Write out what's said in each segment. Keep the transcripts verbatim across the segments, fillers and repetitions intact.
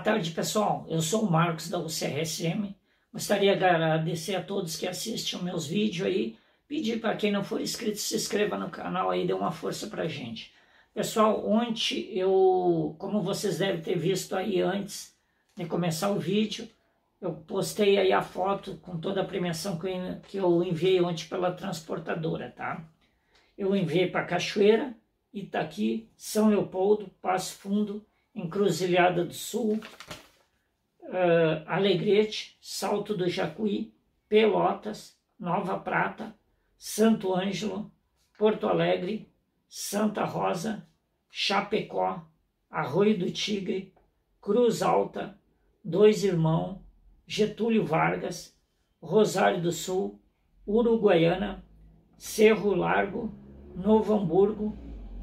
tarde, pessoal. Eu sou o Marcos da U C R S M. Gostaria de agradecer a todos que assistem meus vídeos aí. Pedir para quem não for inscrito, se inscreva no canal aí, dê uma força pra gente. Pessoal, ontem eu, como vocês devem ter visto aí antes de começar o vídeo, eu postei aí a foto com toda a premiação que eu enviei ontem pela transportadora, tá? Eu enviei para Cachoeira, Itaqui, São Leopoldo, Passo Fundo, Encruzilhada do Sul, uh, Alegrete, Salto do Jacuí, Pelotas, Nova Prata, Santo Ângelo, Porto Alegre, Santa Rosa, Chapecó, Arroio do Tigre, Cruz Alta, Dois Irmãos, Getúlio Vargas, Rosário do Sul, Uruguaiana, Cerro Largo, Novo Hamburgo,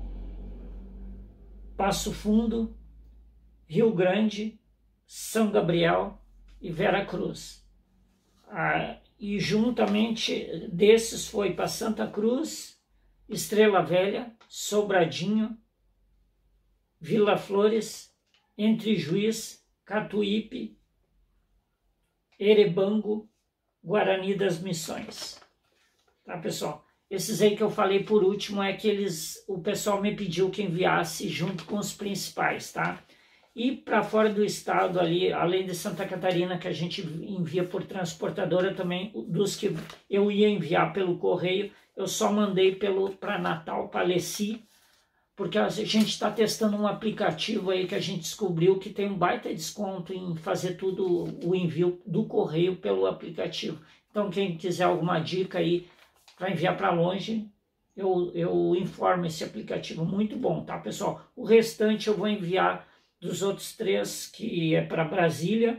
Passo Fundo, Rio Grande, São Gabriel e Vera Cruz. Ah, e juntamente desses foi para Santa Cruz, Estrela Velha, Sobradinho, Vila Flores, Entre Juiz, Catuípe, Erebango, Guarani das Missões. Tá, pessoal? Esses aí que eu falei por último é que eles, o pessoal me pediu que enviasse junto com os principais, tá? E para fora do estado ali, além de Santa Catarina, que a gente envia por transportadora também, dos que eu ia enviar pelo correio, eu só mandei para Natal, para Alessi, porque a gente está testando um aplicativo aí que a gente descobriu que tem um baita desconto em fazer tudo o envio do correio pelo aplicativo. Então quem quiser alguma dica aí para enviar para longe, eu, eu informo esse aplicativo, muito bom, tá, pessoal? O restante eu vou enviar dos outros três, que é para Brasília,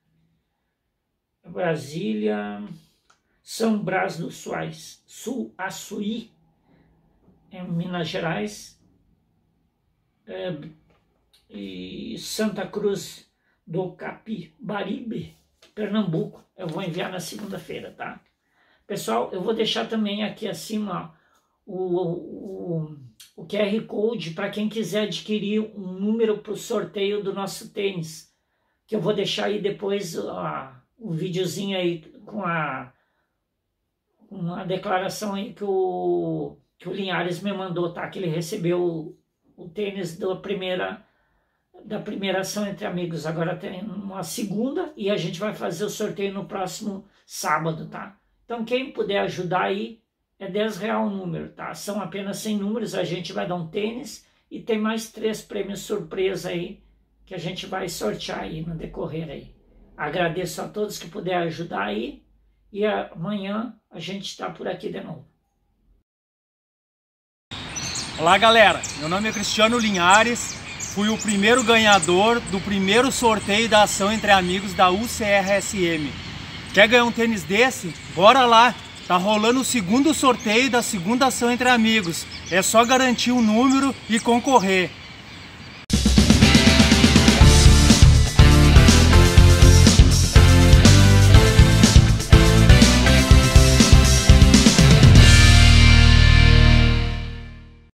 Brasília, São Brás do Suaz, Sul Açuí, em Minas Gerais, é, e Santa Cruz do Capibaribe, Pernambuco. Eu vou enviar na segunda-feira, tá? Pessoal, eu vou deixar também aqui acima o, o, o Q R Code para quem quiser adquirir um número para o sorteio do nosso tênis, que eu vou deixar aí depois ó, o videozinho aí com a, com a declaração aí que o, que o Linhares me mandou, tá? Que ele recebeu o, o tênis da primeira, da primeira ação entre amigos. Agora tem uma segunda e a gente vai fazer o sorteio no próximo sábado, tá? Então quem puder ajudar aí, é dez reais o número, tá? São apenas cem números, a gente vai dar um tênis e tem mais três prêmios surpresa aí que a gente vai sortear aí no decorrer aí. Agradeço a todos que puderem ajudar aí e amanhã a gente está por aqui de novo. Olá galera, meu nome é Cristiano Linhares, fui o primeiro ganhador do primeiro sorteio da ação entre amigos da U C R S M. Quer ganhar um tênis desse? Bora lá! Tá rolando o segundo sorteio da segunda ação entre amigos. É só garantir o número e concorrer.